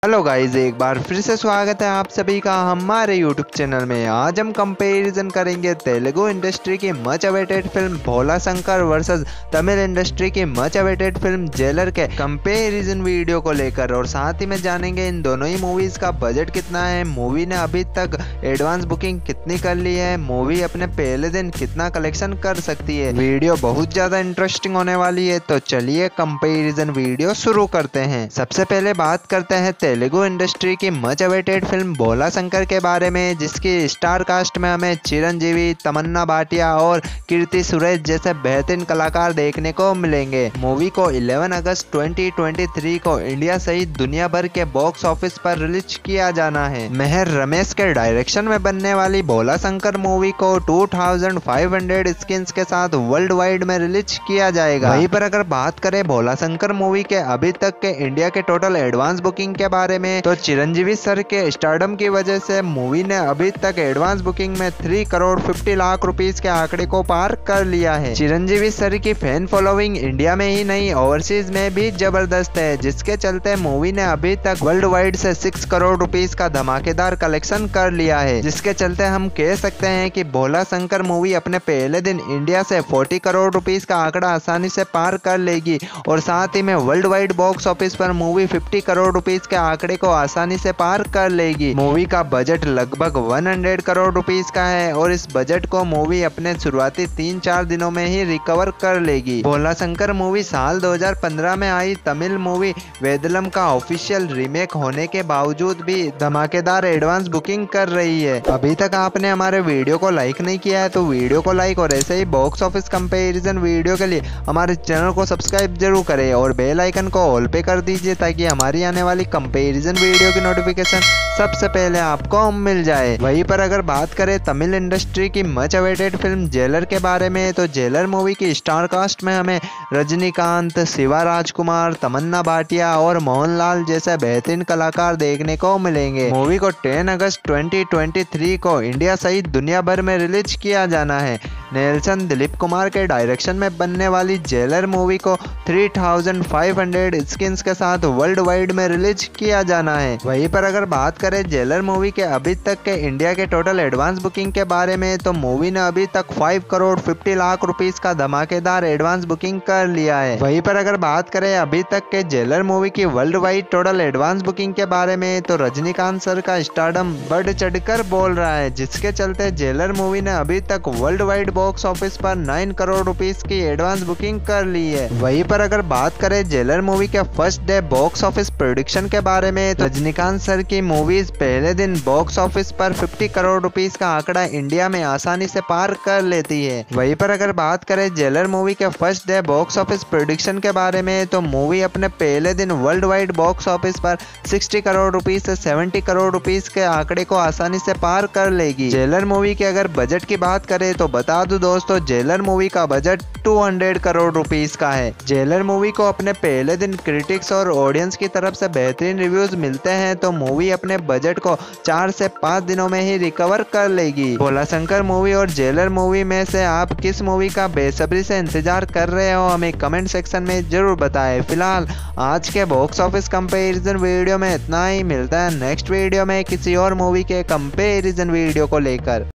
Hello guys, एक बार फिर से स्वागत है आप सभी का हमारे यूट्यूब चैनल में। आज हम कंपैरिजन करेंगे तेलुगु इंडस्ट्री की much awaited film Bhola Shankar versus Tamil industry की मच अवेटेड फिल्म जेलर के कंपैरिजन वीडियो को लेकर, और साथ ही में जानेंगे इन दोनों ही मूवीज का बजट कितना है, मूवी ने अभी तक एडवांस बुकिंग कितनी कर ली है, मूवी अपने पहले दिन कितना कलेक्शन कर सकती है। वीडियो बहुत ज्यादा इंटरेस्टिंग होने वाली है, तो चलिए कंपैरिजन वीडियो शुरू करते हैं। सबसे पहले बात करते हैं तेलुगु इंडस्ट्री की much awaited film Bhola Shankar के बारे में, जिसकी स्टार कास्ट में हमें चिरंजीवी, तमन्ना भाटिया और कीर्ति सुरेश जैसे बेहतरीन कलाकार देखने को मिलेंगे। मूवी को 11 अगस्त 2023 को इंडिया सहित दुनिया भर के बॉक्स ऑफिस पर रिलीज किया जाना है। मेहर रमेश के डायरेक्शन में बनने वाली भोला शंकर मूवी को 2500 स्क्रीन्स के साथ वर्ल्ड वाइड में रिलीज किया जाएगा। वहीं पर अगर बात करें भोला शंकर मूवी के अभी तक के इंडिया के टोटल एडवांस बुकिंग के बारे में, तो चिरंजीवी सर के स्टारडम की वजह से मूवी ने अभी तक एडवांस बुकिंग में 3 करोड़ 50 लाख रुपीस के आंकड़े को पार कर लिया है। चिरंजीवी सर की फैन फॉलोइंग इंडिया में ही नहीं ओवरसीज में भी जबरदस्त है, जिसके चलते मूवी ने अभी तक वर्ल्ड वाइड से 6 करोड़ रुपीस का धमाकेदार कलेक्शन कर लिया है। जिसके चलते हम कह सकते हैं कि भोला शंकर मूवी अपने पहले दिन इंडिया से 40 करोड़ रुपीस का आंकड़ा आसानी से पार कर लेगी, और साथ ही में वर्ल्ड वाइड बॉक्स ऑफिस पर मूवी 50 करोड़ रुपीस के आंकड़े को आसानी से पार कर लेगी। मूवी का बजट लगभग 100 करोड़ रुपीस का है, और इस बजट को मूवी अपने शुरुआती 3-4 दिनों में ही रिकवर कर लेगी। भोला शंकर मूवी साल 2015 में आई तमिल मूवी वेदलम का ऑफिशियल रीमेक होने के बावजूद भी धमाकेदार एडवांस बुकिंग कर रही है। अभी तक आपने हमारे वीडियो को लाइक नहीं किया है तो वीडियो को लाइक, और ऐसे ही बॉक्स ऑफिस कंपैरिजन वीडियो के लिए हमारे चैनल को सब्सक्राइब जरूर करें और बेल आइकन को ऑल पे कर दीजिए, ताकि हमारी आने वाली कंपैरिजन वीडियो की नोटिफिकेशन सबसे पहले आपको मिल जाए। वहीं पर अगर बात करें तमिल इंडस्ट्री की मच अवेटेड फिल्म जेलर के बारे में, तो जेलर मूवी की स्टार कास्ट में हमें रजनीकांत, शिवा राजकुमार, तमन्ना भाटिया और मोहनलाल जैसे बेहतरीन कलाकार देखने को मिलेंगे। मूवी को 10 अगस्त 2023 को इंडिया सहित दुनिया भर में रिलीज किया जाना है। नेल्सन दिलीप कुमार के डायरेक्शन में बनने वाली जेलर मूवी को 3500 स्क्रीन्स के साथ वर्ल्ड वाइड में रिलीज किया जाना है। वहीं पर अगर बात करें जेलर मूवी के अभी तक के इंडिया के टोटल एडवांस बुकिंग के बारे में, तो मूवी ने अभी तक 5 करोड़ 50 लाख रुपीस का धमाकेदार एडवांस बुकिंग कर लिया है। वहीं पर अगर बात करें अभी तक के जेलर मूवी की world wide total advance booking के बारे में, तो रजनीकांत सर का स्टारडम बढ़ चढ़कर बोल रहा है, जिसके चलते जेलर मूवी ने अभी तक वर्ल्ड वाइड बॉक्स ऑफिस पर 9 करोड़ रुपीस की एडवांस बुकिंग कर ली है। वहीं पर अगर बात करें जेलर मूवी के first day box office prediction के बारे में, तो रजनीकांत सर की मूवीज पहले दिन बॉक्स ऑफिस पर 50 करोड़ रुपीस का आंकड़ा इंडिया में आसानी से पार कर लेती है। वहीं पर अगर बात करें जेलर मूवी के first day box office prediction के बारे में, तो मूवी अपने पहले दिन वर्ल्ड वाइड बॉक्स ऑफिस पर 60 करोड़ रुपीस से 70 करोड़ रुपीस के आंकड़े को आसानी से पार कर लेगी। जेलर मूवी के अगर बजट की बात करें, तो बता दूं दोस्तों, जेलर मूवी का बजट 200 करोड़ रुपीस का है। जेलर मूवी को अपने पहले दिन क्रिटिक्स और ऑडियंस की तरफ से बेहतरीन रिव्यूज मिलते हैं, तो मूवी अपने बजट को 4 से 5 दिनों में ही रिकवर कर लेगी। भोला शंकर मूवी और जेलर मूवी में से आप किस मूवी का बेसब्री से इंतजार कर रहे हो, हमें कमेंट सेक्शन में जरूर बताएं। फिलहाल आज के बॉक्स ऑफिस कंपैरिजन वीडियो में इतना ही। मिलता है नेक्स्ट वीडियो में किसी और मूवी के कंपैरिजन वीडियो को लेकर।